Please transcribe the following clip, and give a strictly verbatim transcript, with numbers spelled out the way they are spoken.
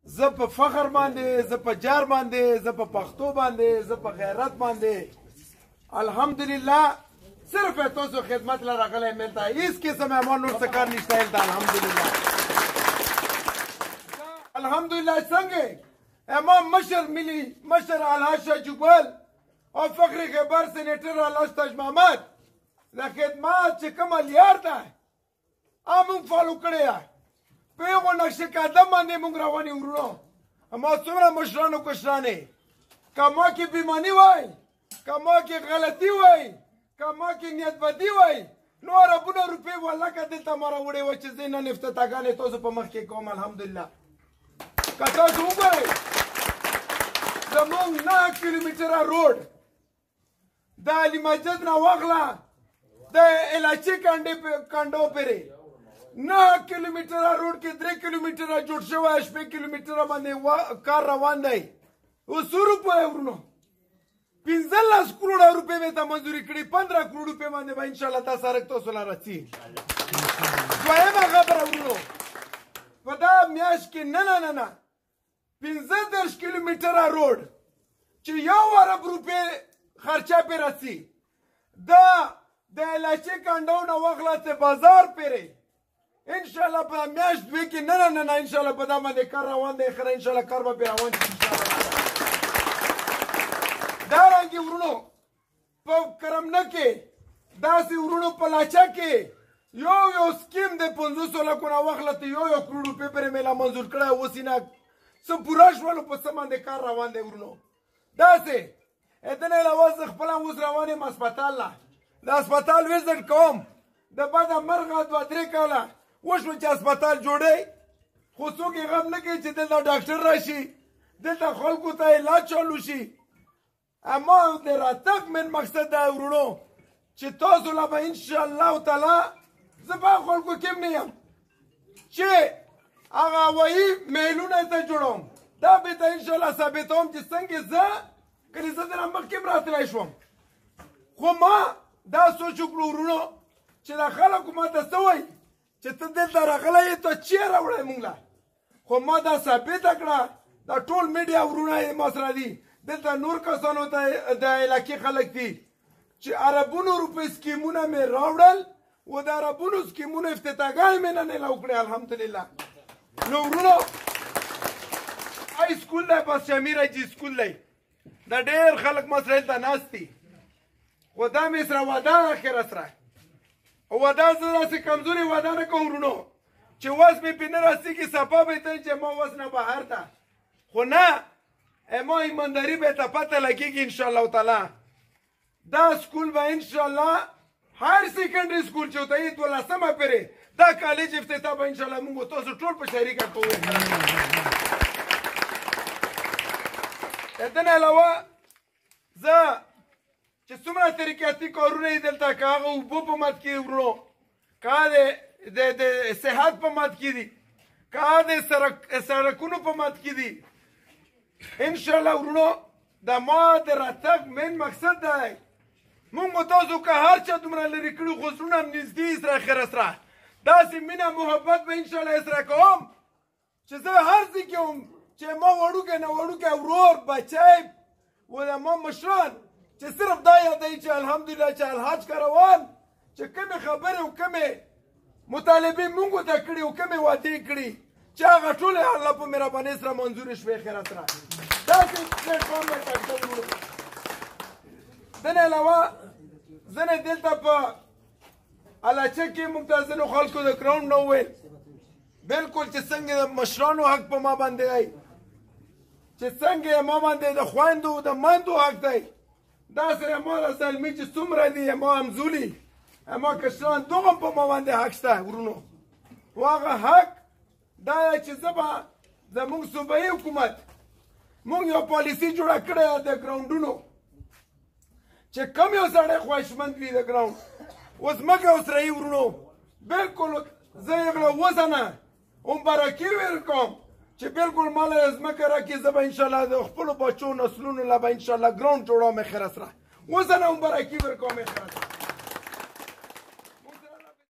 زه په فخر باندې، زه په جار باندې، زه په پښتو باندې، زه په غیرت باندې الحمدلله صرف تاسو خدمت لا راغلی ملته هیڅ قسم امان نور څه کار نشته هلته الحمدلله الحمدلله څنګه امام مشر ملي مشر الحاج شاه جوبل او فخر خبر سینیټر الحاج تاج محمد د خدمات چې کومه لیار ده امون فالو کړی په یو نقشه قدم باندې موږ روان یو ورونو اما څومره مشرانو کشرانې کما کې بیمانی وای کما کې غلطي وای کما کې نیت بدي وای نو ربونه روپې والله که دلته ما راوړې وه چې زه نن افتتاحګانې تاسو په مخ کې کوم الحمدلله که تاسو وګورئ زموږ نهه کیلومتره روډ د علي مسجد نه واخله د علاچي کنډو پرې نه کیلومتره روډ کې درې کیلومتره جوړ شوی شپږ کیلومتره باندې کار روان دی اوس څو روپۍ ورونو پنځلس کروړه روپۍ مې ته منظوري کړي پندره کروړ روپۍ باندې به انشاءالله دا سړک تاسو له رسي دویمه خبره ورونو په دا میاشت کې نه نه نه نه پنځه دېرش کیلومتره روډ چې یو ارب روپۍ خرچه پې رسي دا د علاچي کنډو نه واخله ته بازار پرې انشاءالله په میاشت دوی کې نه نه نه انشاءالله په دا باندې کار روان دی خره انشاءالله کار به پرې روان شي دارنګې ورونو په کرمنه کې داسې ورونو په لاچه کې یو یو سکیم د پنځوسو لکو نه واخله ته یو یو کروړ روپۍ پرې مې لا منظور کړی اوس یې نه څه پوره شولو په څه باندې کار روان دی ورونو داسې د نه علاوه زه خپله اوس روان یم هسپتال نه د هسپتال وزټ کوم د بده مرغه دوه درې کاله وشوه چې هسپتال جوړی خو څوک یې غم نه کوي چې دلته ډاکټر راشي دلته خلکو ته علاج چالو شي اما د راتګ من مقصد دا ورونو چې تاسو له به انشاءالله تعالی زه په خلکو کې هم نه یم چې هغه هوایي میلونه ته جوړوم دا به ته انشاءالله ثابتوم چې څنګه زه کله زه دنه مخکې هم راتلی شوم خو ما دا سوچ وکړو ورونو چې دا خلکو ما ته څه وایي چې ته دلته راغلی یې ته چیرې راوړی موږ له خو ما دا ثابته کړه دا ټول میډیا ورونه یې ما سره دي دلته نور کسانو ته د علاقې خلک دي چې اربونو روپۍ سکیمونه مې راوړل و د اربونو سکیمونو افتتاحګانې مې نن اعلان کړې الحمدلله نو ورونو های سکول دی بس شمیر حاجي سکول دی دا ډېر خلک ما سره دلته ناست دي خو دا مې سره وعده ده اخره سره وعده زه داسې کمزورې وعده نه کوم ورونو چې وس مې پې نه رسېږي صفا به ته چې ما وس نه بهر ته خو نه ما ایمانداري به ته پته لګېږي انشاءالله تعالی دا سکول به انشاءالله هر سیکنډري سکول چې ورته یې دولسمه پرې دا کالج افتتاح به انشاءالله موږ تاسو ټول په شریکه کوو د دې نه علاوه زه چې څومره ترقیاتي کارونه یې دلته که هغه اوبو په مد کې ورونو که هغه د صحت په مد کې دي که هغه د سړکونو په مد کې دي انشاءالله ورونو د ما د راتګ مین مقصد دی موږ به تاسو که هر چا دومره لرې کړي خو زړونه هم نږدې سره خیر سره داسې مینه محبت به انشاءالله سره کوم چې زه هر ځای کې وم چې ما وړوکی نه وړوکی ورور بچی و د ما مشران چې صرف دا یادوي چې الحمدلله چې الحاج که روان چې کومې خبرې او کومې مطالبې موږ ته کړي او کومې وعدې کړي چې هغه ټولې الله په مهربانۍ سره منظورې شوې خیره سره داسې پلیټفارم به ټاکل وړو د نه علاوه ځینې دلته په الاچه کې موږ ته ځینو خلکو د ګراونډ نه وویل بلکل چې څنګه د مشرانو حق په ما باندې دی چې څنګه ما باندې د خویندو د میندو حق دی دا سره ما را زلمي چې څومره دي ما همزولي ما کشران دغه په ما باندې حق شته ورونو خو هغه حق دا چې زه به زموږ صوبایي حکومت موږ یو پالیسي جوړه کړې د ګراونډونو چې کم یو سړی خواهشمند وي د ګراونډ اوس مکه اوس رهي ورونو بلکل زه یې غله وزنه مبارکي ورکوم چې بالکل ما له ځمکه راکړي زه به انشاءالله د خپلو بچو نسلونو له به انشاءالله ګراونډ جوړوم خیره سره اوس نه مبارکي ورکوم خیره